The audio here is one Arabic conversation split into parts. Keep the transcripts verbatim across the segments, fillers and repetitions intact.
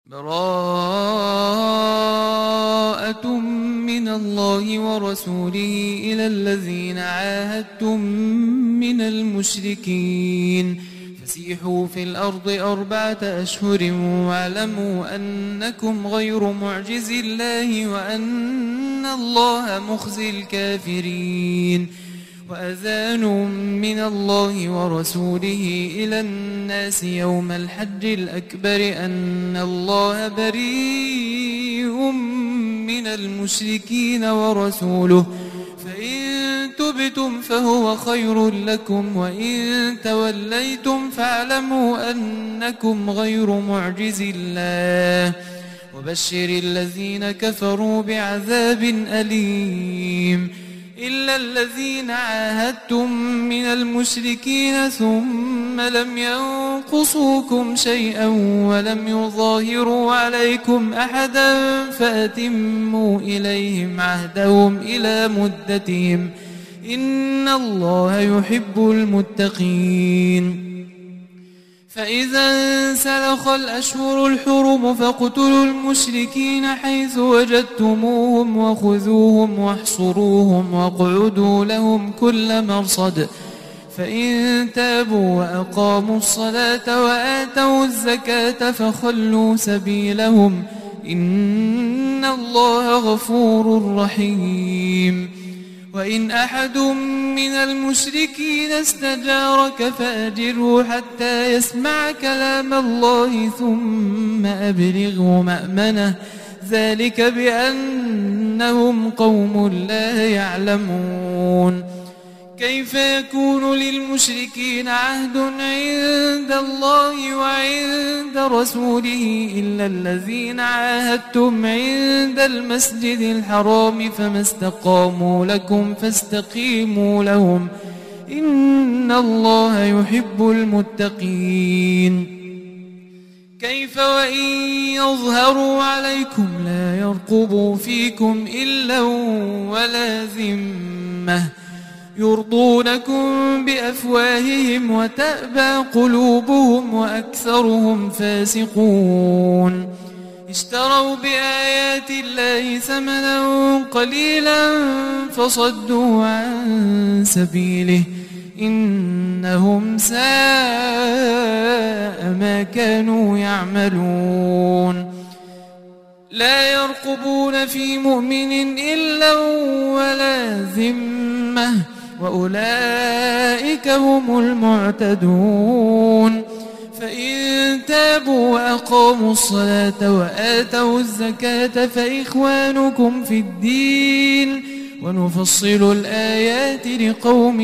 براءة من الله ورسوله إلى الذين عاهدتم من المشركين فسيحوا في الأرض أربعة أشهر واعلموا أنكم غير معجز الله وأن الله مخزي الكافرين. وأذان من الله ورسوله إلى الناس يوم الحج الأكبر أن الله بريء من المشركين ورسوله فإن تبتم فهو خير لكم وإن توليتم فاعلموا أنكم غير معجز الله وبشر الذين كفروا بعذاب أليم. إلا الذين عاهدتم من المشركين ثم لم ينقصوكم شيئا ولم يظاهروا عليكم أحدا فأتموا إليهم عهدهم إلى مدتهم إن الله يحب المتقين. فإذا انسلخ الأشهر الحرم فاقتلوا المشركين حيث وجدتموهم وخذوهم واحصروهم واقعدوا لهم كل مرصد فإن تابوا وأقاموا الصلاة وآتوا الزكاة فخلوا سبيلهم إن الله غفور رحيم. وإن أحد من المشركين استجارك فأجره حتى يسمع كلام الله ثم أبلغه مأمنه ذلك بأنهم قوم لا يعلمون. كيف يكون للمشركين عهد عند الله وعند رسوله إلا الذين عاهدتم عند المسجد الحرام فما استقاموا لكم فاستقيموا لهم إن الله يحب المتقين. كيف وإن يظهروا عليكم لا يرقبوا فيكم إلا ولا ذمة يرضونكم بأفواههم وتأبى قلوبهم وأكثرهم فاسقون. اشتروا بآيات الله ثمنا قليلا فصدوا عن سبيله إنهم ساء ما كانوا يعملون. لا يرقبون في مؤمن إلا ولا ذمة وأولئك هم المعتدون. فإن تابوا وأقاموا الصلاة وآتوا الزكاة فإخوانكم في الدين ونفصل الآيات لقوم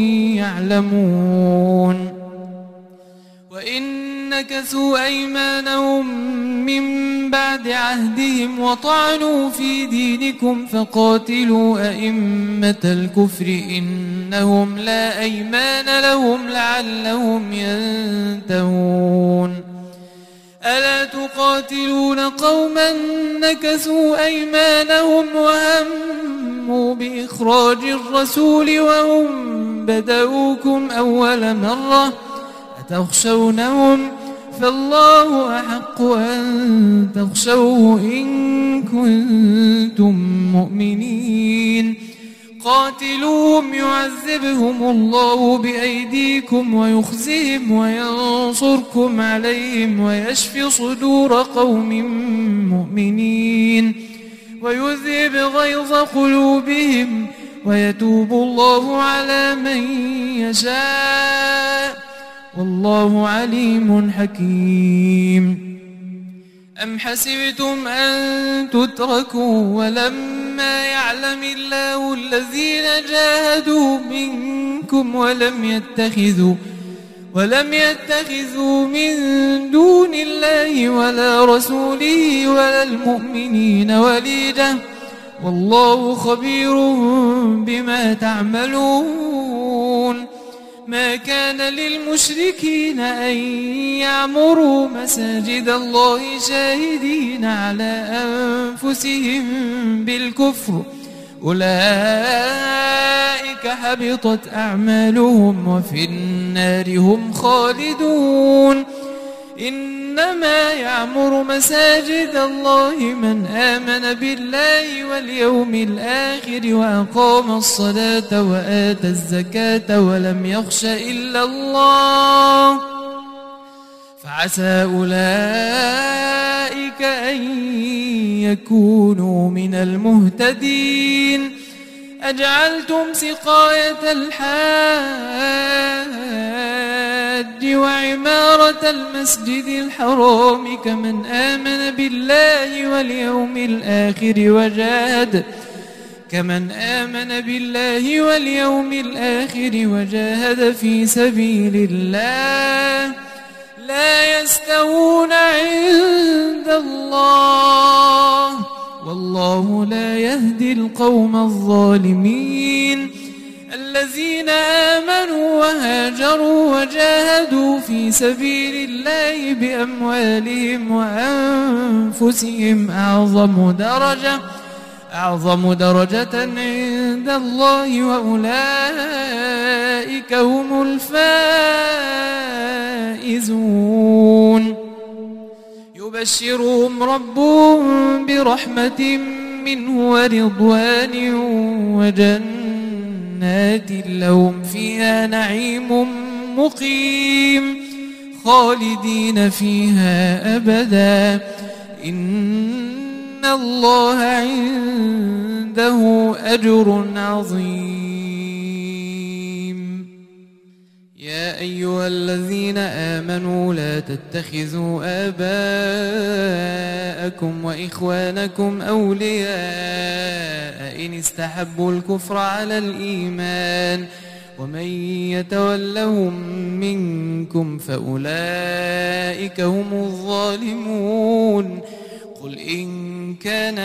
يعلمون. وإن نكثوا أيمانهم من بعد عهدهم وطعنوا في دينكم فقاتلوا أئمة الكفر إنهم لا أيمان لهم لعلهم ينتهون. ألا تقاتلون قوما نكثوا أيمانهم وهموا بإخراج الرسول وهم بدؤوكم أول مرة أتخشونهم فالله أحق أن تخشوه إن كنتم مؤمنين. قاتلوهم يعذبهم الله بأيديكم ويخزهم وينصركم عليهم ويشفي صدور قوم مؤمنين ويذهب غيظ قلوبهم ويتوب الله على من يشاء والله عليم حكيم. أم حسبتم أن تتركوا ولما يعلم الله الذين جاهدوا منكم ولم يتخذوا ولم يتخذوا من دون الله ولا رسوله ولا المؤمنين وليجة والله خبير بما تعملون. ما كان للمشركين أن يعمروا مساجد الله شاهدين على أنفسهم بالكفر أولئك حبطت أعمالهم وفي النار هم خالدون. إنما يعمر مساجد الله من آمن بالله واليوم الآخر وأقام الصلاة وآتى الزكاة ولم يخش إلا الله فعسى أولئك أن يكونوا من المهتدين. أجعلتم سقاية الحاج وعمارة المسجد الحرام كمن آمن بالله واليوم الآخر وجاهد كمن آمن بالله واليوم الآخر وجاهد في سبيل الله لا يستوون عند الله والله لا يهدي القوم الظالمين. الذين آمنوا وهاجروا وجاهدوا في سبيل الله بأموالهم وأنفسهم أعظم درجة أعظم درجة عند الله وأولئك هم الفائزون. يبشرهم ربهم برحمة منه ورضوان وجنات لهم فيها نعيم مقيم خالدين فيها أبدا إن الله عنده أجر عظيم. يا أيها الذين آمنوا لا تتخذوا آباءكم وإخوانكم أولياء إن استحبوا الكفر على الإيمان ومن يتولهم منكم فأولئك هم الظالمون. قل إن كان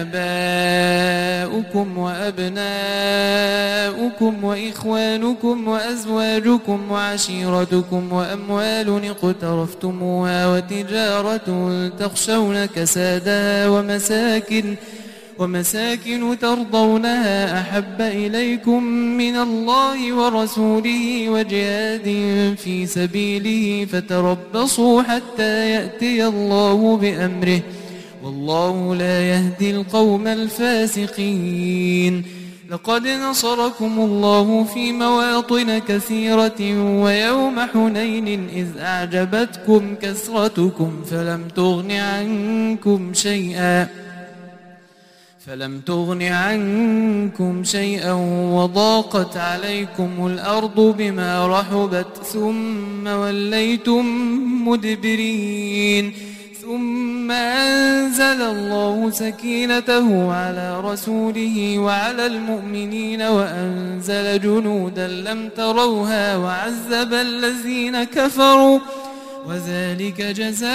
آباؤكم وأبناؤكم وإخوانكم وأزواجكم وعشيرتكم وأموال اقترفتموها وتجارة تخشون كسادها ومساكن ومساكن ترضونها أحب إليكم من الله ورسوله وجهاد في سبيله فتربصوا حتى يأتي الله بأمره والله لا يهدي القوم الفاسقين. لقد نصركم الله في مواطن كثيرة ويوم حنين إذ أعجبتكم كثرتكم فلم تغن عنكم شيئا فلم تغن عنكم شيئا وضاقت عليكم الأرض بما رحبت ثم وليتم مدبرين. ثم أنزل الله سكينته على رسوله وعلى المؤمنين وأنزل جنودا لم تروها وعذب الذين كفروا وذلك جزاء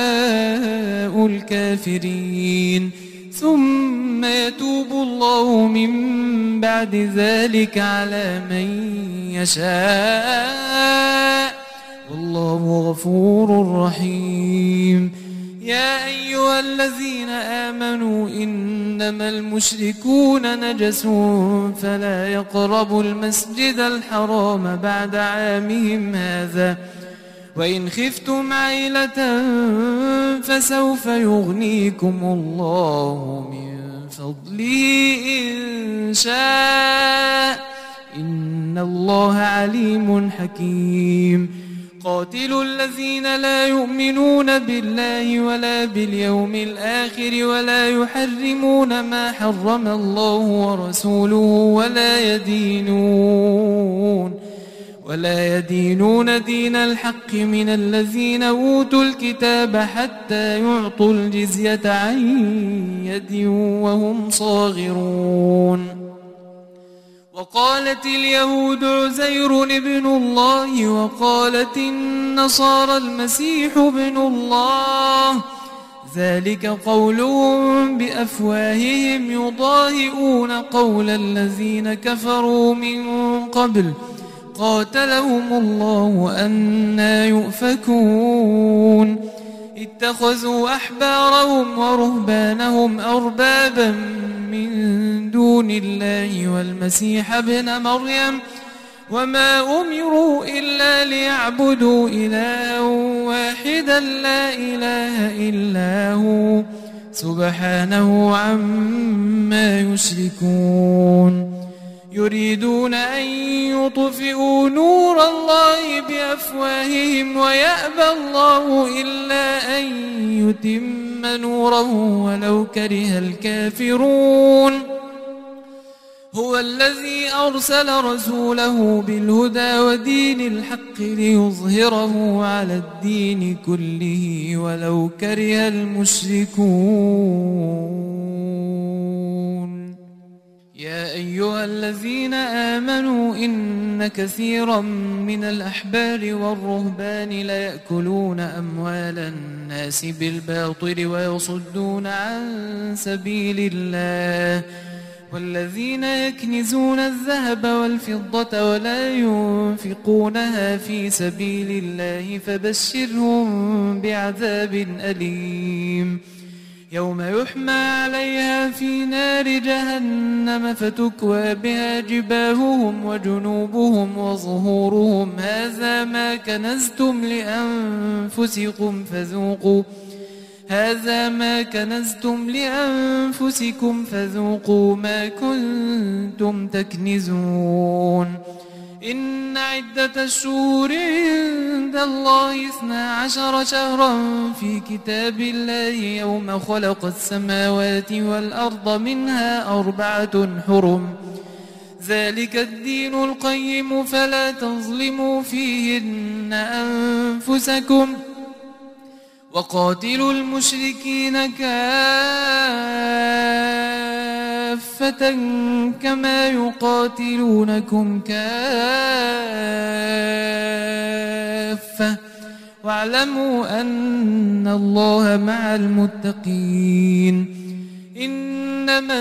الكافرين. ثم يتوب الله من بعد ذلك على من يشاء والله غفور رحيم. يا أيها الذين آمنوا إنما المشركون نجس فلا يقربوا المسجد الحرام بعد عامهم هذا وإن خفتم عيلة فسوف يغنيكم الله من فضله إن شاء إن الله عليم حكيم. قاتلوا الذين لا يؤمنون بالله ولا باليوم الآخر ولا يحرمون ما حرم الله ورسوله ولا يدينون ولا يدينون دين الحق من الذين أوتوا الكتاب حتى يعطوا الجزية عن يد وهم صاغرون. وقالت اليهود عزير ابن الله وقالت النصارى المسيح ابن الله ذلك قولهم بأفواههم يضاهئون قول الذين كفروا من قبل قاتلهم الله أنى يؤفكون. اتخذوا أحبارهم ورهبانهم أربابا من دون الله والمسيح ابن مريم وما أمروا إلا ليعبدوا إلها واحدا لا إله إلا هو سبحانه عما يشركون يريدون أن يطفئوا نور الله بأفواههم ويأبى الله إلا أن يتم نوره ولو كره الكافرون هو الذي أرسل رسوله بالهدى ودين الحق ليظهره على الدين كله ولو كره المشركون يا أيها الذين آمنوا إن كثيرا من الأحبار والرهبان ليأكلون أموال الناس بالباطل ويصدون عن سبيل الله والذين يكنزون الذهب والفضة ولا ينفقونها في سبيل الله فبشرهم بعذاب أليم يوم يحمى عليها في نار جهنم فتكوى بها جباههم وجنوبهم وظهورهم هذا ما كنزتم لأنفسكم فذوقوا هذا ما كنزتم لأنفسكم فذوقوا ما كنتم تكنزون إن عدة الشهور عند الله اثنا عشر شهرا في كتاب الله يوم خلق السماوات والأرض منها أربعة حرم ذلك الدين القيم فلا تظلموا فيهن أنفسكم وقاتلوا المشركين كافة كما يقاتلونكم كافة واعلموا أن الله مع المتقين إنما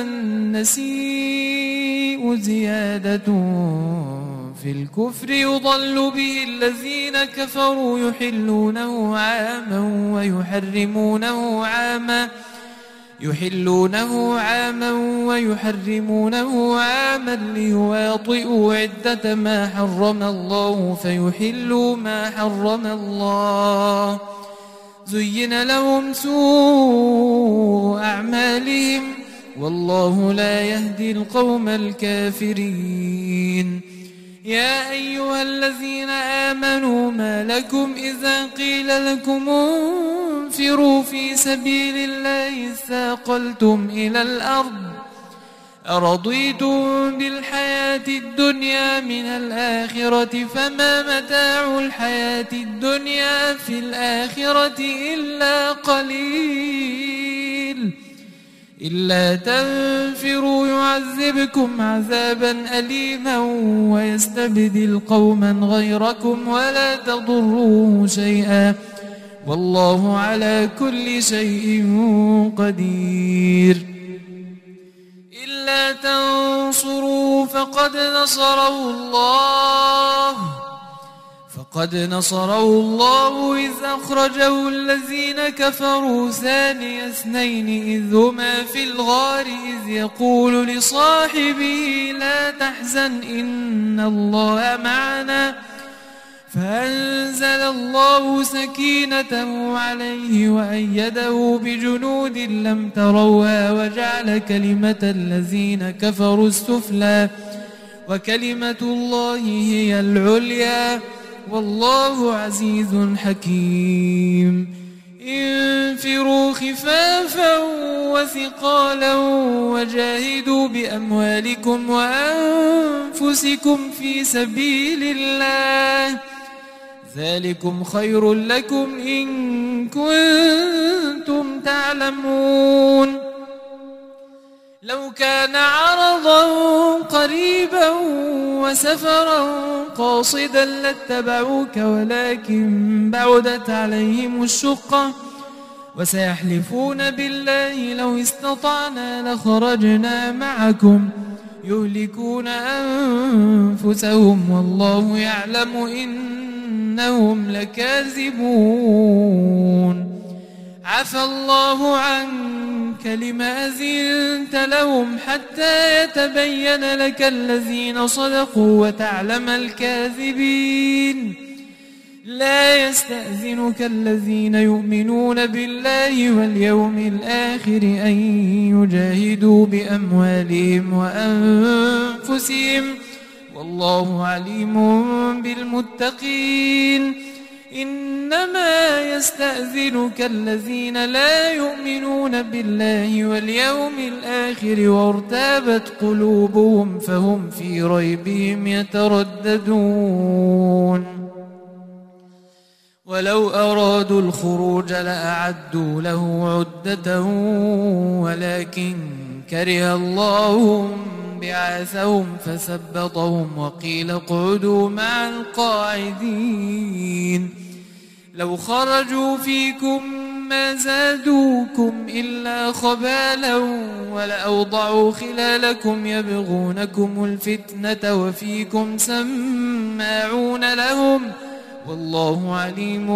النسيء زيادة في الكفر يضل به الذين كفروا يحلونه عاما ويحرمونه عاما يحلونه عاما ويحرمونه عاما ليواطئوا عدة ما حرم الله فيحلوا ما حرم الله زين لهم سوء أعمالهم والله لا يهدي القوم الكافرين يا أيها الذين آمنوا ما لكم إذا قيل لكم انفروا في سبيل الله اثاقلتم إلى الأرض أرضيتم بالحياة الدنيا من الآخرة فما متاع الحياة الدنيا في الآخرة إلا قليل إلا تنفروا يعذبكم عذابا أليما ويستبدل قوما غيركم ولا تضروه شيئا والله على كل شيء قدير إلا تنصروا فقد نصره الله فقد نصره الله إذ أخرجه الذين كفروا ثاني اثنين إذ هما في الغار إذ يقول لصاحبه لا تحزن إن الله معنا فأنزل الله سكينته عليه وأيده بجنود لم تروها وجعل كلمة الذين كفروا السفلى وكلمة الله هي العليا والله عزيز حكيم انفروا خفافا وثقالا وجاهدوا بأموالكم وأنفسكم في سبيل الله ذلكم خير لكم إن كنتم تعلمون لو كان عرضا قريبا وسفرا قاصدا لاتبعوك ولكن بعدت عليهم الشقة وسيحلفون بالله لو استطعنا لخرجنا معكم يهلكون أنفسهم والله يعلم إنهم لكاذبون عفى الله عنك لما أذنت لهم حتى يتبين لك الذين صدقوا وتعلم الكاذبين لا يستأذنك الذين يؤمنون بالله واليوم الآخر أن يجاهدوا بأموالهم وأنفسهم والله عليم بالمتقين إنما يستأذنك الذين لا يؤمنون بالله واليوم الآخر وارتابت قلوبهم فهم في ريبهم يترددون ولو أرادوا الخروج لأعدوا له عدة ولكن كره الله بعاثهم فثبطهم وقيل اقعدوا مع القاعدين لو خرجوا فيكم ما زادوكم إلا خبالا ولأوضعوا خلالكم يبغونكم الفتنة وفيكم سماعون لهم والله عليم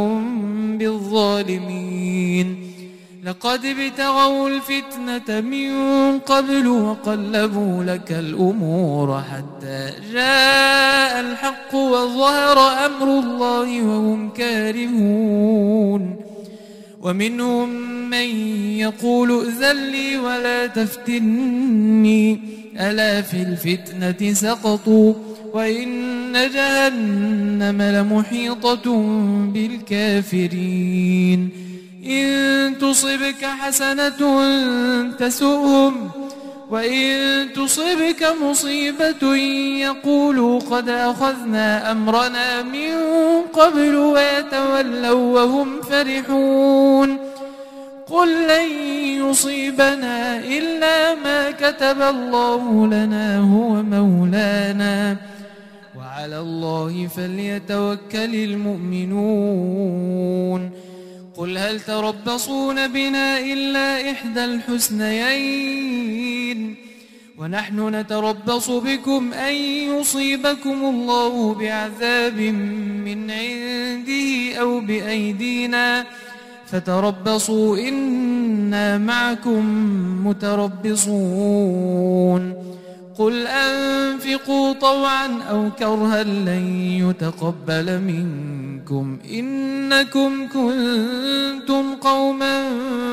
بالظالمين لقد ابتغوا الفتنة من قبل وقلبوا لك الأمور حتى جاء الحق وظهر أمر الله وهم كارهون ومنهم من يقول ائذن لي ولا تفتني ألا في الفتنة سقطوا وإن جهنم لمحيطة بالكافرين إن تصبك حسنة تسؤهم وإن تصبك مصيبة يقولوا قد أخذنا أمرنا من قبل ويتولوا وهم فرحون قل لن يصيبنا إلا ما كتب الله لنا هو مولانا وعلى الله فليتوكل المؤمنون قل هل تربصون بنا إلا إحدى الحسنيين ونحن نتربص بكم أن يصيبكم الله بعذاب من عنده أو بأيدينا فتربصوا إنا معكم متربصون قل أنفقوا طوعا أو كرها لن يتقبل منكم إنكم كنتم قوما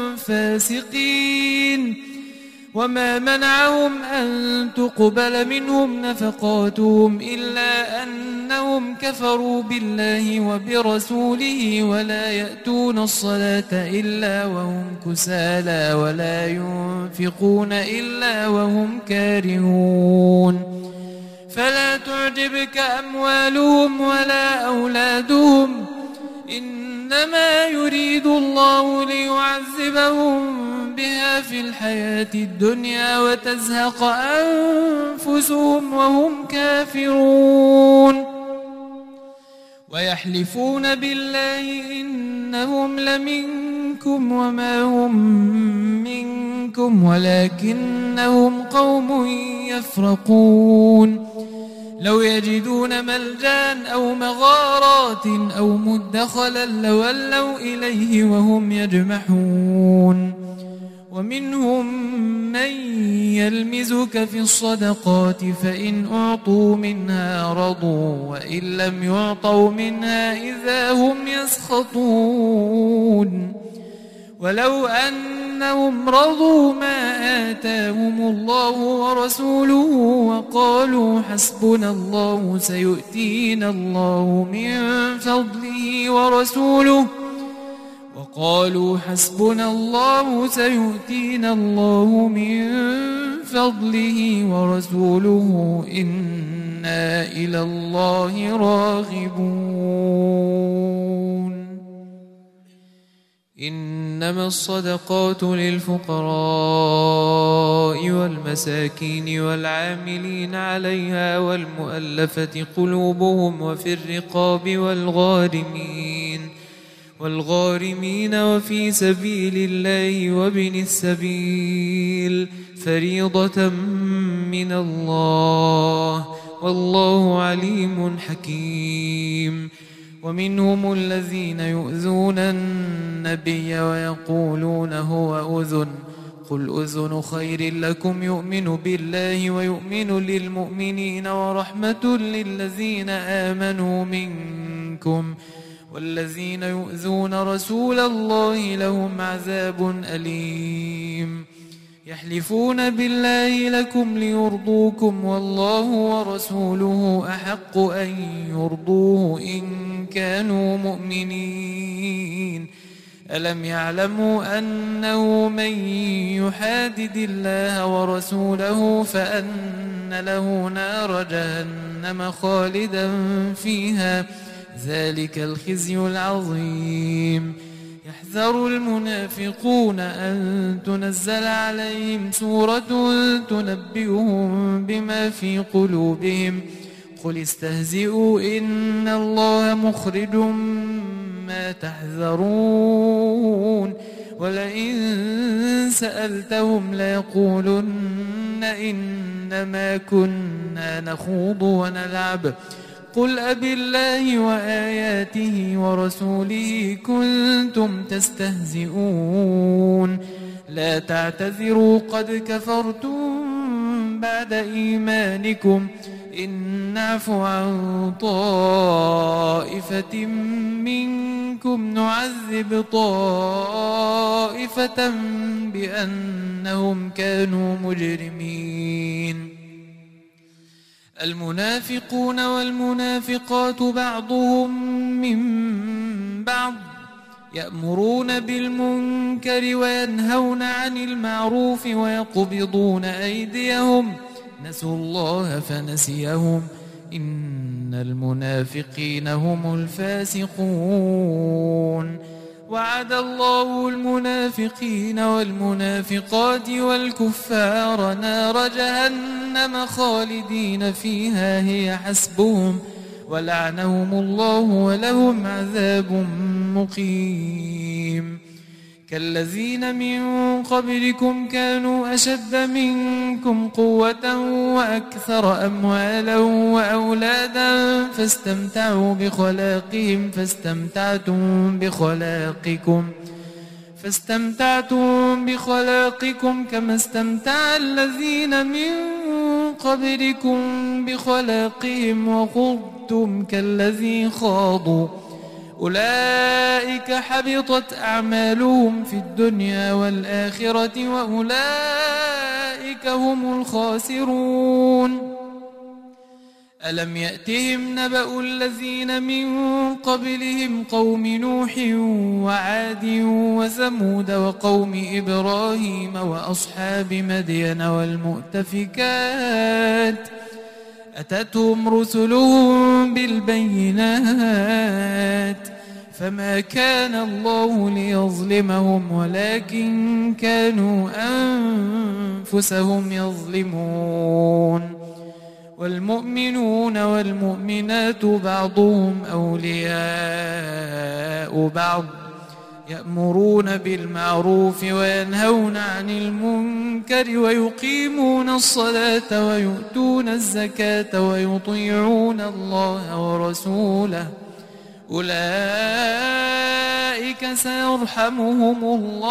فاسقين وما منعهم أن تقبل منهم نفقاتهم إلا أنهم كفروا بالله وبرسوله ولا يأتون الصلاة إلا وهم كسالى ولا ينفقون إلا وهم كارهون فلا تعجبك أموالهم ولا أولادهم إنما يريد الله ليعذبهم بها في الحياة الدنيا وتزهق أنفسهم وهم كافرون ويحلفون بالله إنهم لمنكم وما هم منكم ولكنهم قوم يفرقون لو يجدون ملجأ أو مغارات أو مدخلا لولوا إليه وهم يجمحون ومنهم من يلمزك في الصدقات فإن أعطوا منها رضوا وإن لم يعطوا منها إذا هم يسخطون ولو أنهم رضوا ما آتاهم الله ورسوله وقالوا حسبنا الله سيؤتينا الله من فضله ورسوله وقالوا حسبنا الله سيؤتينا الله من فضله ورسوله إنا إلى الله راغبون إنما الصدقات للفقراء والمساكين والعاملين عليها والمؤلفة قلوبهم وفي الرقاب والغارمين والغارمين وفي سبيل الله وابن السبيل فريضة من الله والله عليم حكيم ومنهم الذين يؤذون النبي ويقولون هو أذن قل أذن خير لكم يؤمن بالله ويؤمن للمؤمنين ورحمة للذين آمنوا منكم والذين يؤذون رسول الله لهم عذاب أليم يحلفون بالله لكم ليرضوكم والله ورسوله أحق أن يرضوه إن كانوا مؤمنين ألم يعلموا أنه من يحادد الله ورسوله فأن له نار جهنم خالدا فيها ذلك الخزي العظيم يحذر المنافقون أن تنزل عليهم سورة تنبئهم بما في قلوبهم قل استهزئوا إن الله مخرج ما تحذرون ولئن سألتهم ليقولن إنما كنا نخوض ونلعب قل أبالله وآياته ورسوله كنتم تستهزئون لا تعتذروا قد كفرتم بعد إيمانكم إن نعفو عن طائفة منكم نعذب طائفة بأنهم كانوا مجرمين المنافقون والمنافقات بعضهم من بعض يأمرون بالمنكر وينهون عن المعروف ويقبضون أيديهم نسوا الله فنسيهم إن المنافقين هم الفاسقون وعد الله المنافقين والمنافقات والكفار نار جهنم خالدين فيها هي حسبهم ولعنهم الله ولهم عذاب مقيم كالذين من قبلكم كانوا أشد منكم قوة وأكثر أموالا وأولادا فاستمتعوا بخلاقهم فاستمتعتم بخلاقكم فاستمتعتم بخلاقكم كما استمتع الذين من قبلكم بخلاقهم وخضتم كالذي خاضوا أولئك حبطت أعمالهم في الدنيا والآخرة وأولئك هم الخاسرون ألم يأتهم نبأ الذين من قبلهم قوم نوح وعاد وثمود وقوم إبراهيم وأصحاب مدين والمؤتفكات أتتهم رسلهم بالبينات فما كان الله ليظلمهم ولكن كانوا أنفسهم يظلمون والمؤمنون والمؤمنات بعضهم أولياء بعض يأمرون بالمعروف وينهون عن المنكر ويقيمون الصلاة ويؤتون الزكاة ويطيعون الله ورسوله أولئك سيرحمهم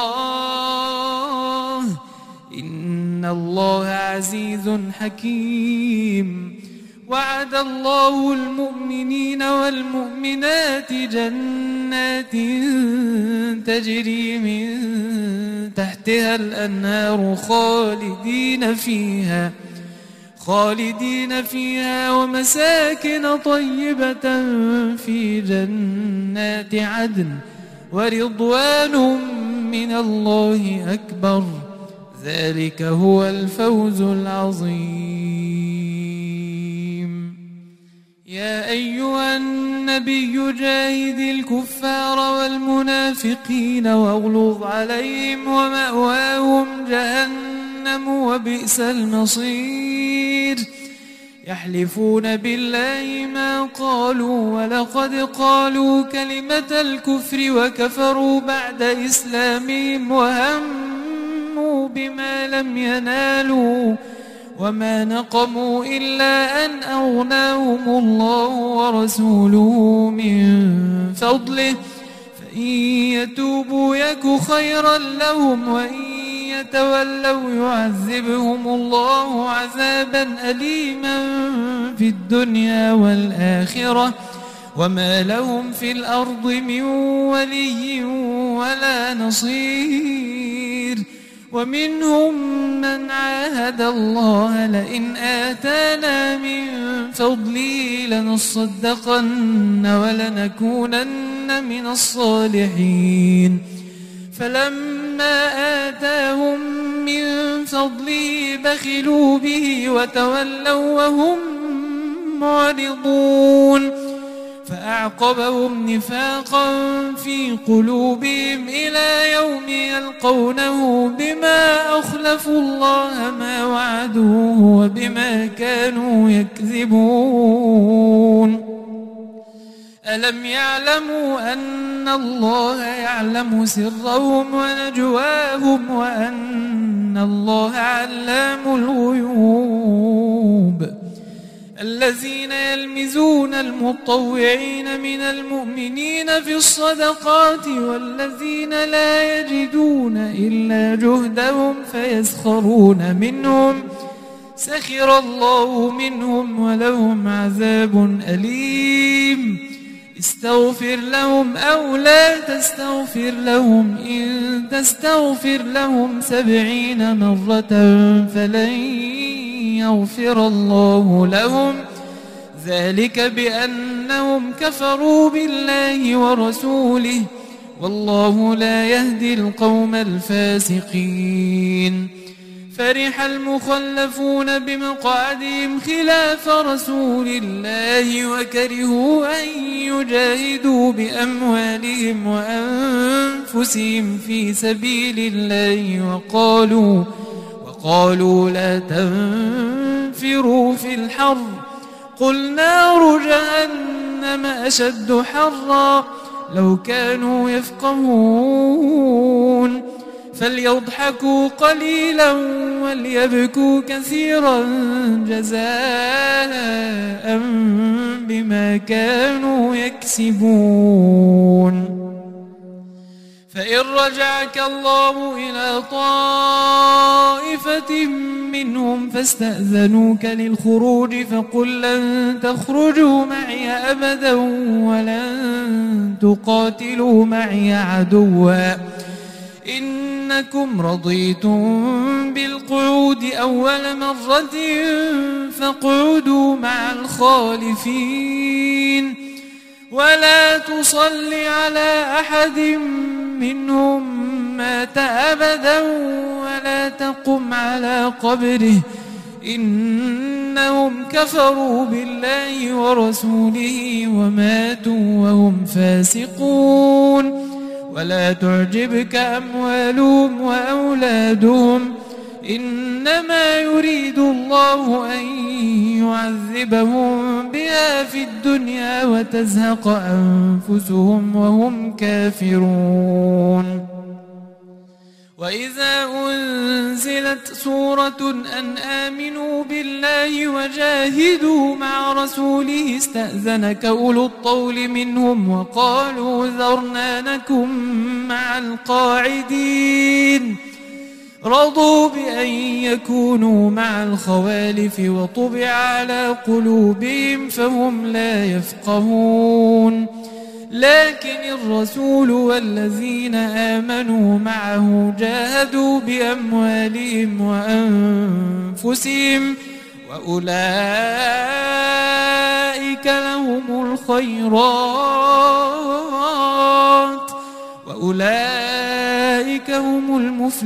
الله إن الله عزيز حكيم وعد الله المؤمنين والمؤمنات جنات تجري من تحتها الأنهار خالدين فيها خالدين فيها ومساكن طيبة في جنات عدن ورضوان من الله أكبر ذلك هو الفوز العظيم يا أيها النبي جاهد الكفار والمنافقين واغلظ عليهم ومأواهم جهنم وبئس المصير يحلفون بالله ما قالوا ولقد قالوا كلمة الكفر وكفروا بعد إسلامهم وهموا بما لم ينالوا وما نقموا إلا أن أغناهم الله ورسوله من فضله فإن يتوبوا يك خيرا لهم وإن يتولوا يعذبهم الله عذابا أليما في الدنيا والآخرة وما لهم في الأرض من ولي ولا نصير. ومنهم من عاهد الله لئن آتانا من فضله لنصدقن ولنكونن من الصالحين فلما آتاهم من فضله بخلوا به وتولوا وهم معرضون فأعقبهم نفاقا في قلوبهم إلى يوم يلقونه بما أخلفوا الله ما وعدوه وبما كانوا يكذبون. ألم يعلموا أن الله يعلم سرهم ونجواهم وأن الله علام الغيوب. الذين يلمزون المطوعين من المؤمنين في الصدقات والذين لا يجدون إلا جهدهم فيسخرون منهم سخر الله منهم ولهم عذاب أليم. استغفر لهم أو لا تستغفر لهم إن تستغفر لهم سبعين مرة فلن يغفر الله لهم ذلك بأنهم كفروا بالله ورسوله والله لا يهدي القوم الفاسقين. فرح المخلفون بمقعدهم خلاف رسول الله وكرهوا أن يجاهدوا بأموالهم وأنفسهم في سبيل الله وقالوا وقالوا لا تنفروا في الحر قل نار جهنم أشد حرا لو كانوا يفقهون فليضحكوا قليلا وليبكوا كثيرا جزاء بما كانوا يكسبون. فإن رجعك الله إلى طائفة منهم فاستأذنوك للخروج فقل لن تخرجوا معي أبدا ولن تقاتلوا معي عدوا إنكم رضيتم بالقعود أول مرة فاقعدوا مع الخالفين ولا تصل على أحد منهم مات أبدا ولا تقم على قبره إنهم كفروا بالله ورسوله وماتوا وهم فاسقون. ولا تعجبك أموالهم وأولادهم إنما يريد الله أن يعذبهم بها في الدنيا وتزهق أنفسهم وهم كافرون. وإذا أنزلت سورة أن آمنوا بالله وجاهدوا مع رسوله استأذنك أولو الطول منهم وقالوا ذرنا نكن مع القاعدين رضوا بأن يكونوا مع الخوالف وطبع على قلوبهم فهم لا يفقهون. لكن الرسول والذين آمنوا معه جاهدوا بأموالهم وأنفسهم وأولئك لهم الخيرات وأولئك هم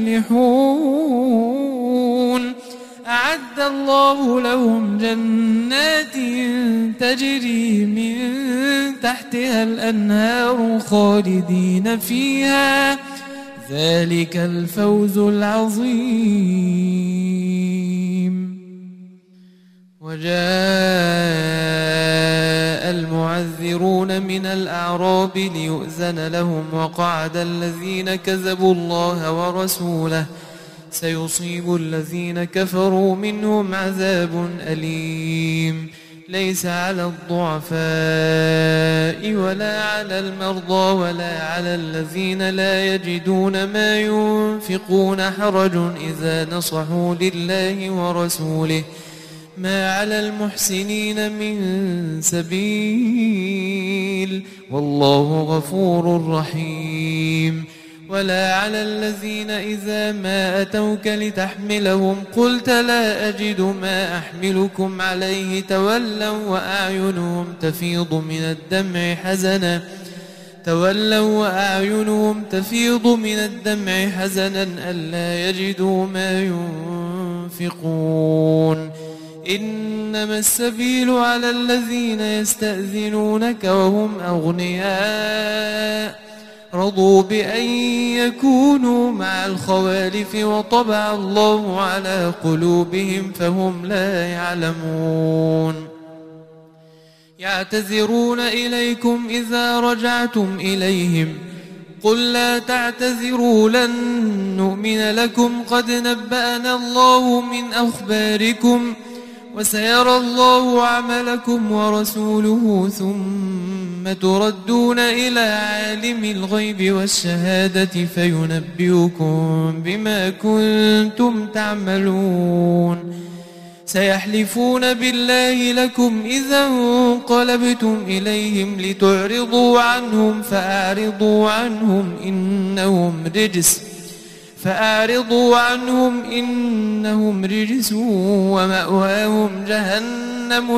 المفلحون. أعد الله لهم جنات تجري من تحتها الأنهار خالدين فيها ذلك الفوز العظيم. وجاء المعذرون من الأعراب ليؤذن لهم وقعد الذين كذبوا الله ورسوله سيصيب الذين كفروا منهم عذاب أليم ليس على الضعفاء ولا على المرضى ولا على الذين لا يجدون ما ينفقون حرج إذا نصحوا لله ورسوله ما على المحسنين من سبيل والله غفور رحيم ولا على الذين إذا ما أتوك لتحملهم قلت لا أجد ما أحملكم عليه تولوا وأعينهم تفيض من الدمع حزنا تولوا وأعينهم تفيض من الدمع حزنا ألا يجدوا ما ينفقون إنما السبيل على الذين يستأذنونك وهم أغنياء رضوا بأن يكونوا مع الخوالف وطبع الله على قلوبهم فهم لا يعلمون يعتذرون إليكم إذا رجعتم إليهم قل لا تعتذروا لن نؤمن لكم قد نبأنا الله من أخباركم وسيرى الله عملكم ورسوله ثم تردون إلى عالم الغيب والشهادة فينبئكم بما كنتم تعملون سيحلفون بالله لكم إذا انقلبتم إليهم لتعرضوا عنهم فأعرضوا عنهم إنهم رجس فأعرضوا عنهم إنهم رجس ومأواهم جهنم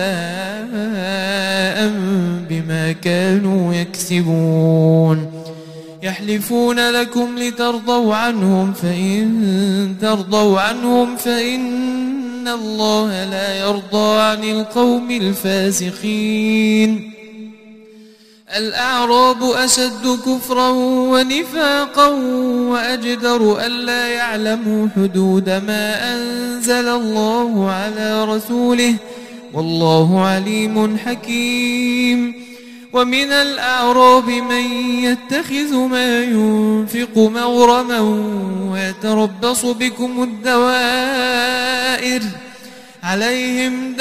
جزاء بما كانوا يكسبون يحلفون لكم لترضوا عنهم فإن ترضوا عنهم فإن الله لا يرضى عن القوم الفاسقين الأعراب أشد كفرا ونفاقا وأجدر ألا يعلموا حدود ما أنزل الله على رسوله والله عليم حكيم ومن الأعراب من يتخذ ما ينفق مغرما ويتربص بكم الدوائر عليهم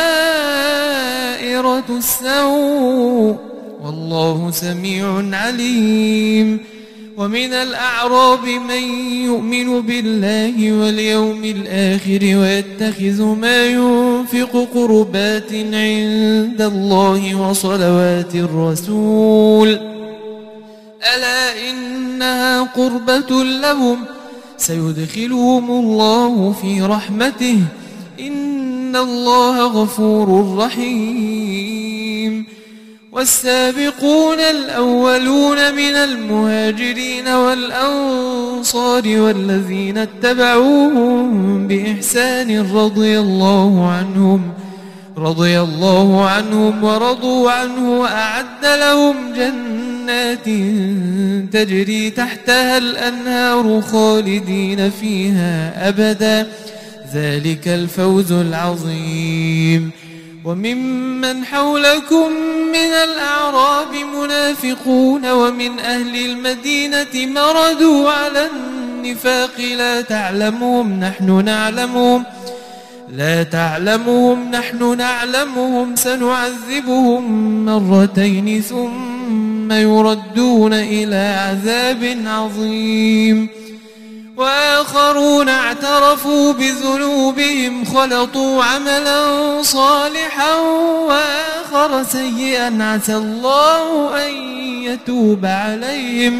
دائرة السوء والله سميع عليم ومن الأعراب من يؤمن بالله واليوم الآخر ويتخذ ما ينفق قربات عند الله وصلوات الرسول ألا إنها قربة لهم سيدخلهم الله في رحمته إن الله غفور رحيم والسابقون الأولون من المهاجرين والأنصار والذين اتبعوهم بإحسان رضي الله عنهم رضي الله عنهم ورضوا عنه وأعد لهم جنات تجري تحتها الأنهار خالدين فيها أبدا ذلك الفوز العظيم وممن حولكم من الأعراب منافقون ومن أهل المدينة مردوا على النفاق لا تعلمهم نحن نعلمهم لا تعلمهم نحن نعلمهم سنعذبهم مرتين ثم يردون إلى عذاب عظيم وآخرون اعترفوا بذنوبهم خلطوا عملا صالحا وآخر سيئا عسى الله أن يتوب عليهم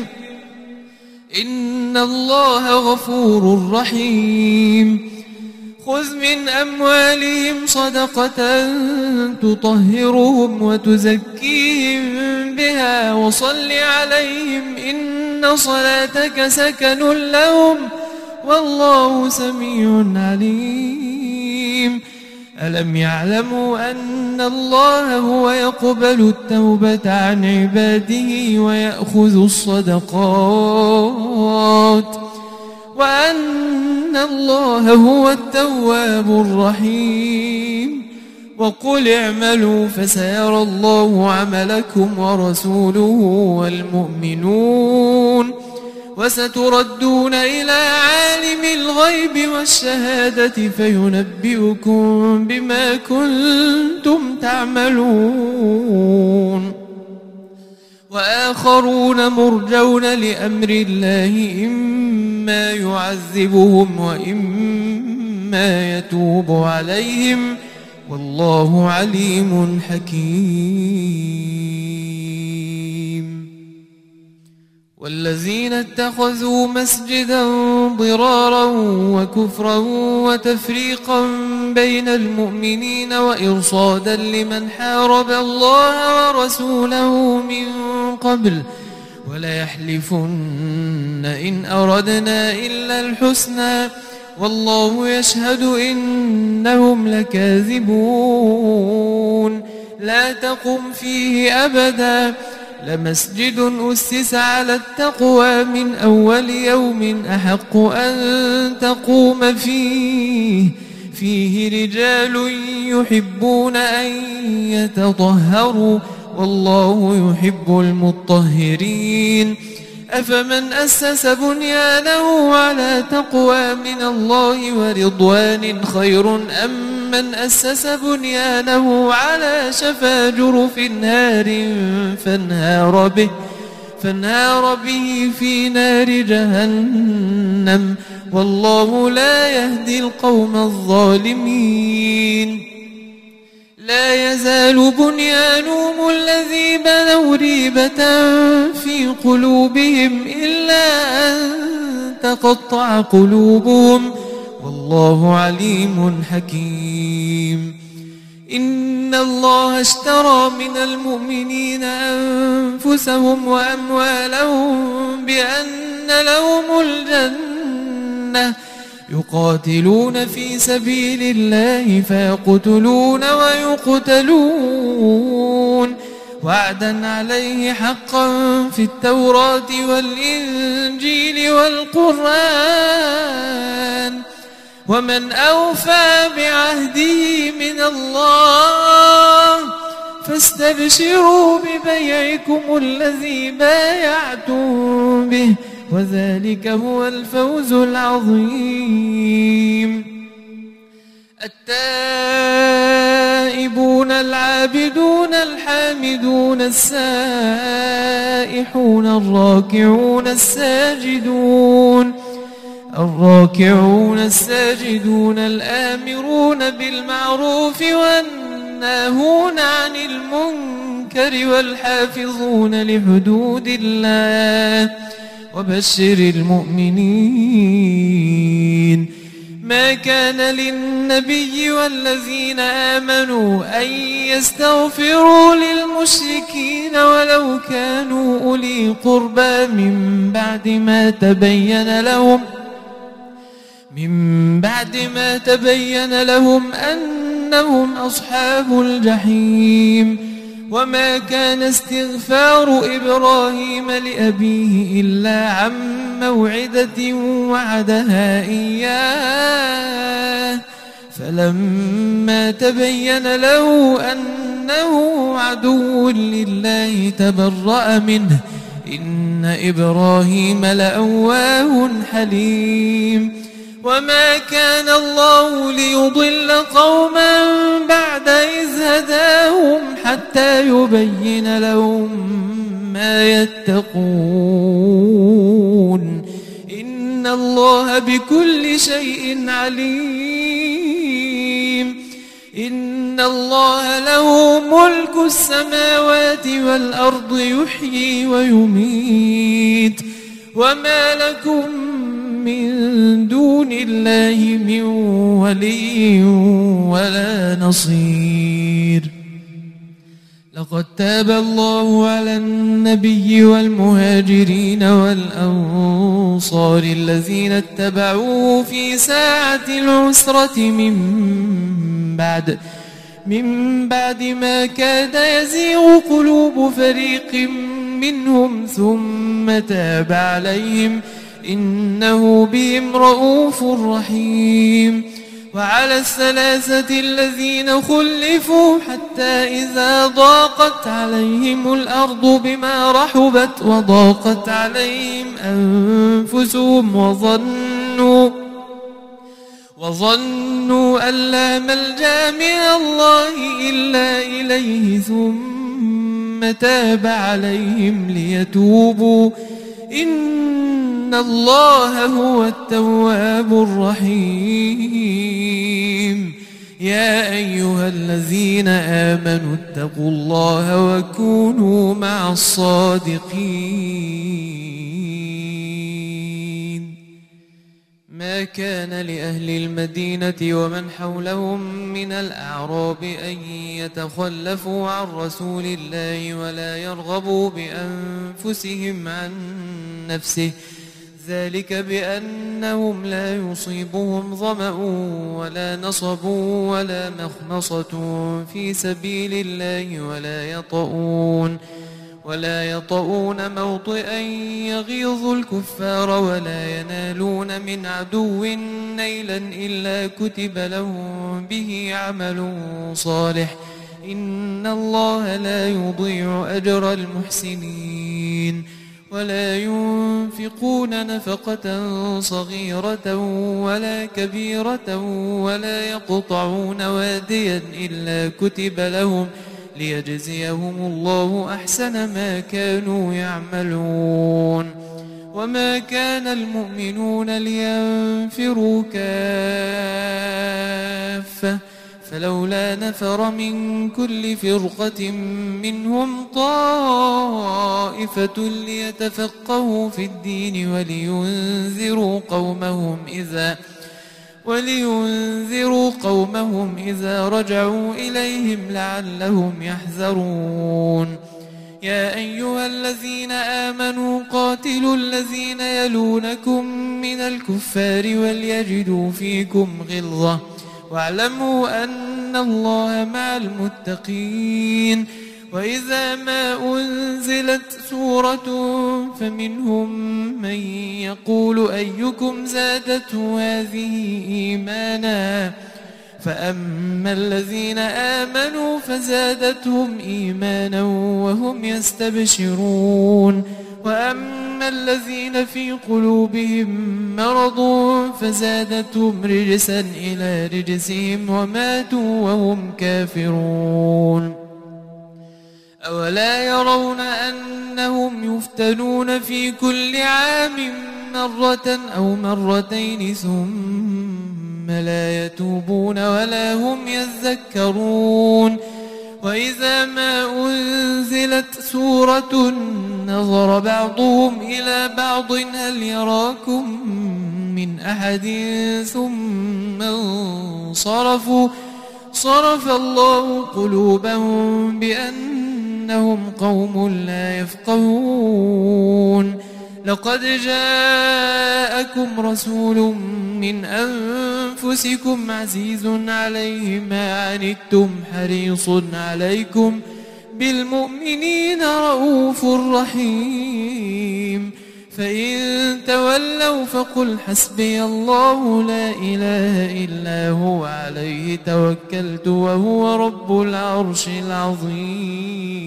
إن الله غفور رحيم خذ من أموالهم صدقة تطهرهم وتزكيهم بها وصل عليهم إن صلاتك سكن لهم والله سميع عليم ألم يعلموا أن الله هو يقبل التوبة عن عباده ويأخذ الصدقات وأن الله هو التواب الرحيم وقل اعملوا فسيرى الله عملكم ورسوله والمؤمنون وستردون إلى عالم الغيب والشهادة فينبئكم بما كنتم تعملون. وآخرون مرجون لأمر الله إما يعذبهم وإما يتوب عليهم والله عليم حكيم. والذين اتخذوا مسجدا ضرارا وكفرا وتفريقا بين المؤمنين وإرصادا لمن حارب الله ورسوله من قبل وليحلفن إن أردنا إلا الحسنى والله يشهد إنهم لكاذبون. لا تقم فيه أبدا لمسجد أسس على التقوى من أول يوم أحق أن تقوم فيه فيه رجال يحبون أن يتطهروا والله يحب المطهرين. أفمن أسس بنيانه على تقوى من الله ورضوان خير أم من أسس بنيانه على شفا جرف نار فانهار به, فانهار به في نار جهنم والله لا يهدي القوم الظالمين. لا يزال بنيانهم الذي بنوا ريبة في قلوبهم إلا أن تقطع قلوبهم والله عليم حكيم. إن الله اشترى من المؤمنين أنفسهم وأموالهم بأن لهم الجنة يقاتلون في سبيل الله فيقتلون ويقتلون وعدا عليه حقا في التوراة والإنجيل والقرآن ومن أوفى بعهده من الله فاستبشروا ببيعكم الذي بايعتم به وذلك هو الفوز العظيم. التائبون العابدون الحامدون السائحون الراكعون الساجدون الراكعون الساجدون الآمرون بالمعروف والناهون عن المنكر والحافظون لحدود الله وبشر المؤمنين. ما كان للنبي والذين آمنوا أن يستغفروا للمشركين ولو كانوا أولي قربى من بعد ما تبين لهم من بعد ما تبين لهم أنهم أصحاب الجحيم. وما كان استغفار إبراهيم لأبيه إلا عن موعدة وعدها إياه فلما تبين له أنه عدو لله تبرأ منه إن إبراهيم لأواه حليم. وما كان الله ليضل قوما بعد إذ هداهم حتى يبين لهم ما يتقون إن الله بكل شيء عليم. إن الله له ملك السماوات والأرض يحيي ويميت وما لكم من دون الله من ولي ولا نصير. لقد تاب الله على النبي والمهاجرين والأنصار الذين اتبعوه في ساعة العسرة من بعد من بعد ما كاد يزيغ قلوب فريق منهم ثم تاب عليهم إنه بهم رؤوف رحيم. وعلى الثلاثة الذين خلفوا حتى إذا ضاقت عليهم الأرض بما رحبت وضاقت عليهم أنفسهم وظنوا وظنوا أن لا ملجأ من الله إلا إليه ثم تاب عليهم ليتوبوا إن الله هو التواب الرحيم. يا أيها الذين آمنوا اتقوا الله وكونوا مع الصادقين. ما كان لأهل المدينة ومن حولهم من الأعراب أن يتخلفوا عن رسول الله ولا يرغبوا بأنفسهم عن نفسه، ذلك بأنهم لا يصيبهم ظمأ ولا نصب ولا مخمصة في سبيل الله ولا يطؤون ولا يطؤون موطئا يغيظ الكفار ولا ينالون من عدو نيلا إلا كتب لهم به عمل صالح إن الله لا يضيع أجر المحسنين. ولا ينفقون نفقة صغيرة ولا كبيرة ولا يقطعون واديا إلا كتب لهم ليجزيهم الله أحسن ما كانوا يعملون. وما كان المؤمنون لينفروا كافة فلولا نفر من كل فرقة منهم طائفة ليتفقهوا في الدين ولينذروا قومهم إذا ولينذروا قومهم إذا رجعوا إليهم لعلهم يحذرون. يا أيها الذين آمنوا قاتلوا الذين يلونكم من الكفار وليجدوا فيكم غلظة واعلموا أن الله مع المتقين. وإذا ما أنزلت سورة فمنهم من يقول أيكم زادته هذه إيمانا فأما الذين آمنوا فزادتهم إيمانا وهم يستبشرون وأما الذين في قلوبهم مرض فزادتهم رجسا إلى رجسهم وماتوا وهم كافرون. أولا يرون أنهم يفتنون في كل عام مرة أو مرتين ثم لا يتوبون ولا هم يذكرون. وإذا ما أنزلت سورة نظر بعضهم إلى بعض هل يراكم من أحد ثم انصرفوا صرف الله قلوبهم بأنهم قوم لا يفقهون. لقد جاءكم رسول من أنفسكم عزيز عليه ما عنتم حريص عليكم بالمؤمنين رؤوف رحيم. فإن تولوا فقل حسبي الله لا إله إلا هو عليه توكلت وهو رب العرش العظيم.